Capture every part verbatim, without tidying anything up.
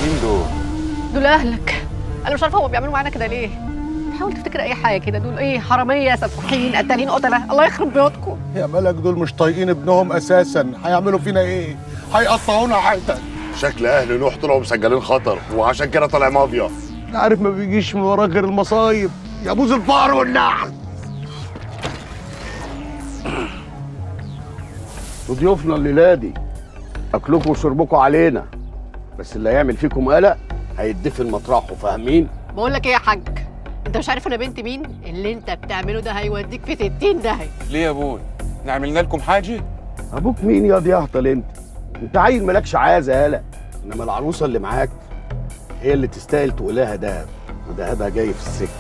مين دول؟ دول اهلك. انا مش عارفه هم بيعملوا معانا كده ليه. حاول تفتكر اي حاجه كده. دول ايه؟ حراميه، سفاحين، قتالين، قتله، الله يخرب بيوتكم. يا ملك دول مش طايقين ابنهم اساسا، هيعملوا فينا ايه؟ هيقطعونا حتت. شكل اهل نوح طلعوا مسجلين خطر وعشان كده طالع مافيا. عارف ما بيجيش من وراه غير المصايب يا بوز الفقر والنحل. وضيوفنا الليله دي اكلكم وشربكم علينا، بس اللي هيعمل فيكم قلق هيدفن مطرحه، فاهمين؟ بقول لك ايه يا حاج، انت مش عارف انا بنت مين؟ اللي انت بتعمله ده هيوديك في ستين داهيه. ليه يا ابوي؟ عملنا لكم حاجه؟ ابوك مين يا دي اهطل انت؟ انت عيل مالكش عازه يالا، انما العروسه اللي معاك هي اللي تستاهل تقولها دهب، ودهبها جاي في السكه.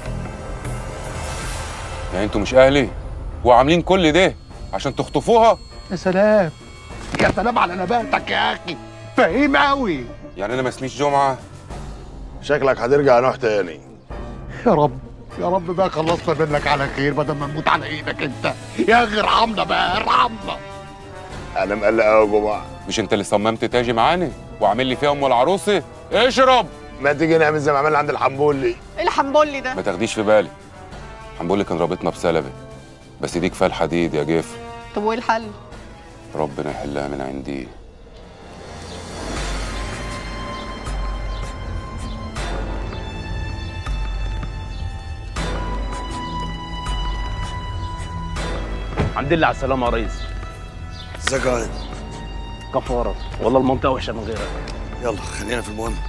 يعني انتوا مش اهلي وعاملين كل ده عشان تخطفوها؟ يا سلام يا سلام على نباتك يا اخي، فهيم قوي. يعني انا ما اسميش جمعه؟ شكلك هترجع نوح تاني. يا رب يا رب بقى خلصنا منك على خير بدل ما نموت على ايدك انت. يا اخي ارحمنا بقى ارحمنا. انا مقلق قوي يا جمعه. مش انت اللي صممت تاجي معانا وعامل لي فيها ام العروسه؟ اشرب. ما تيجي نعمل زي ما عملنا عند الحنبولي. ايه الحنبولي ده؟ ما تاخديش في بالك، حنبولي كان رابطنا بسلبه، بس دي كفايه الحديد يا جفر. طب وايه الحل؟ ربنا يحلها من عندي. الحمد لله على السلامة يا ريس. ازيك يا واد؟ كفارة، والله المنطقة وحشة من غيرك. يلا خلينا في المهم.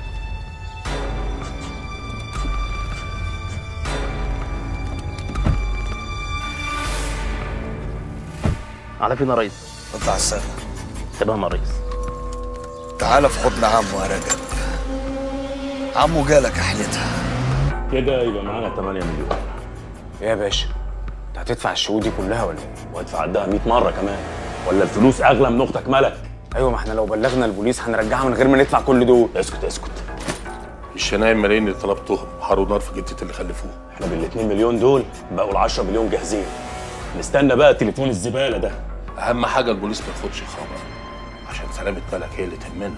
على فين يا ريس؟ اطلع السنة. تمام يا ريس. تعالى في حضن عمو يا رجب. عمو جالك احلتها. كده يبقى معانا تمانية مليون. ايه يا باشا؟ انت هتدفع الشهود دي كلها ولا ايه؟ وادفع قدها مية مرة كمان، ولا الفلوس أغلى من أختك ملك؟ ايوه، ما احنا لو بلغنا البوليس هنرجعها من غير ما ندفع كل دول. اسكت اسكت. الشنايم الملايين اللي طلبتهم حار ونار في جدة اللي خلفوه. احنا بالاتنين مليون دول بقوا العشرة مليون جاهزين. نستنى بقى تليفون الزبالة ده. أهم حاجة البوليس ما ياخدش خبر عشان سلامة ملك هي اللي تهمنا.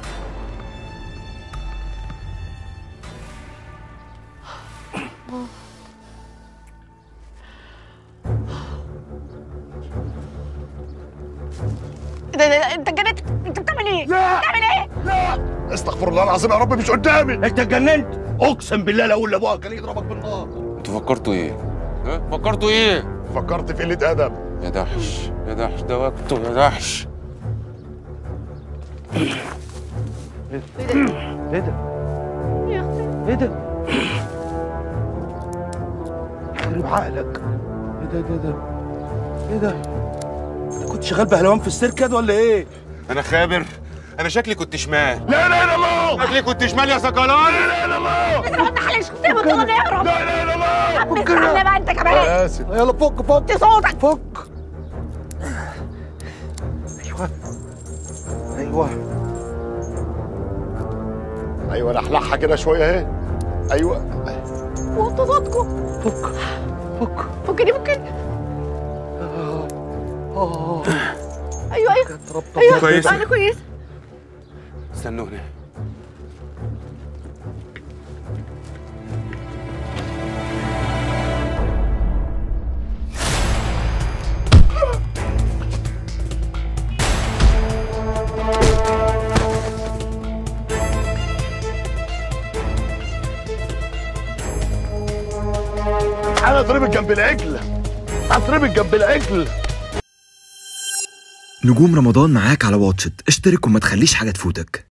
ده ده انت اتجننت؟ انت بتعمل ايه؟ لا بتعمل ايه؟ لا استغفر الله العظيم يا رب مش قدامي. انت اتجننت؟ اقسم بالله لو اقول لابوها كان يضربك بالنار. انتوا فكرتوا ايه؟ ها؟ فكرتوا ايه؟ فكرت في قلة أدب. يا دحش يا دحش ده وقته يا دحش. ايه ده؟ ايه ده؟ يا اختي ايه ده؟ يخرب عقلك. ايه ده ده ده؟ ايه ده؟ انت كنت شغال بهلوان في السيرك كده ولا ايه؟ انا خابر؟ انا شكلي كنت شمال. لا لا لا الله. شكلي كنت شمال يا سكران. لا لا لا الله. بس انت حلال شفت ما تقول نهرب. لا لا لا الله. بس استنى بقى انت كمان. أنا آسف. يلا فك فك وطي صوتك. فك. ايوه ايوه أيوه لحلحها كده شوية أهي. أيوه. وطي صوتكم. فك فك فكني فكني. اه اه ايوه ايوه كانت ربطة ايوه كويسة. انا كويس. استنوني. أنا اتربط جنب العجل. اتربط جنب العجل. نجوم رمضان معاك على واتشت، اشترك وما تخليش حاجة تفوتك.